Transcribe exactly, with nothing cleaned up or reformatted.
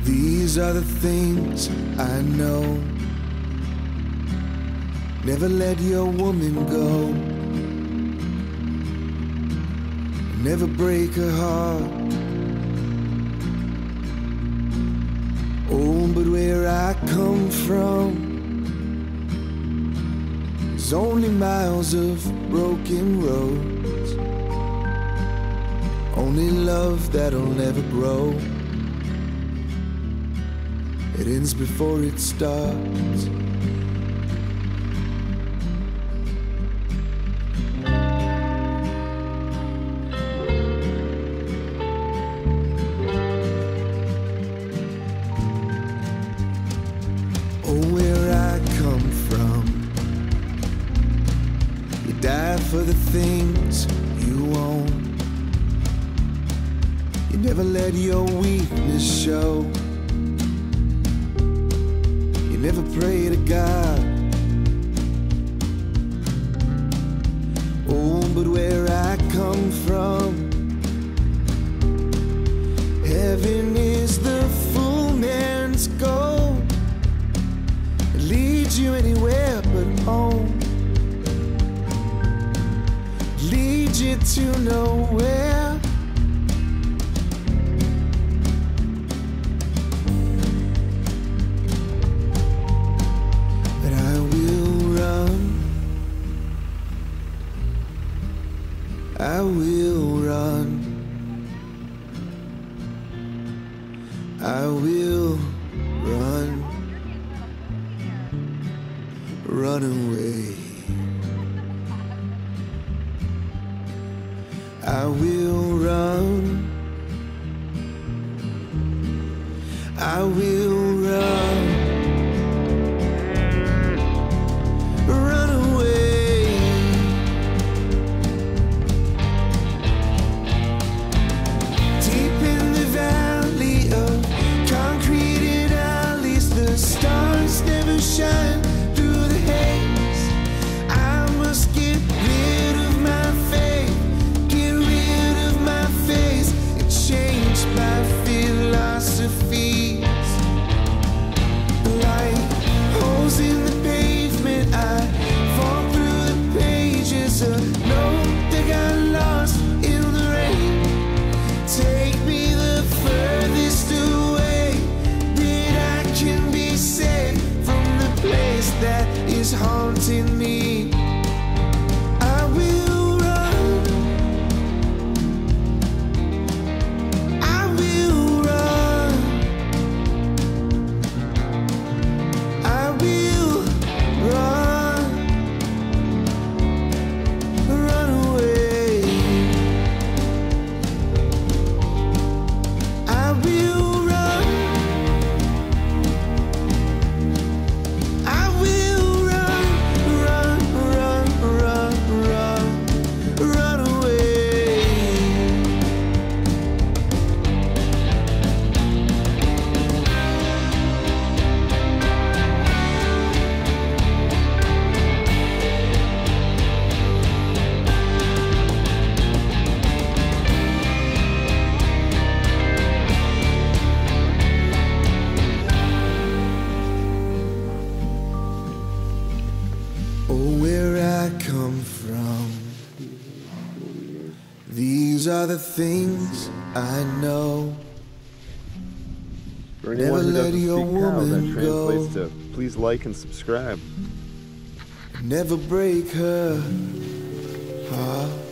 These are the things I know. Never let your woman go. Never break her heart. Oh, but where I come from, there's only miles of broken roads. Only love that'll never grow. It ends before it starts. Oh, where I come from, you die for the things you own. You never let your weakness show. You never pray to God. Oh, but where I come from, heaven is the full man's goal. It leads you anywhere but home. It leads you to nowhere. I will run. I will run. Run away. I will run. I will run. Run away. Deep in the valley of concreted alleys, the stars never shine through the haze. I must get rid of my faith, get rid of my face, and change my philosophies. Like holes in the pavement, I fall through the pages. A note that got lost in the rain. Take me the furthest away that I can be saved from the place that is haunting me. I will run. I will run. I will run. Run away. I will run. I will run, run, run, run, run, run away. Oh, where I come from, these are the things I know. For anyone who Never let doesn't your speak cow, that woman translates go. to please like and subscribe. Never break her heart.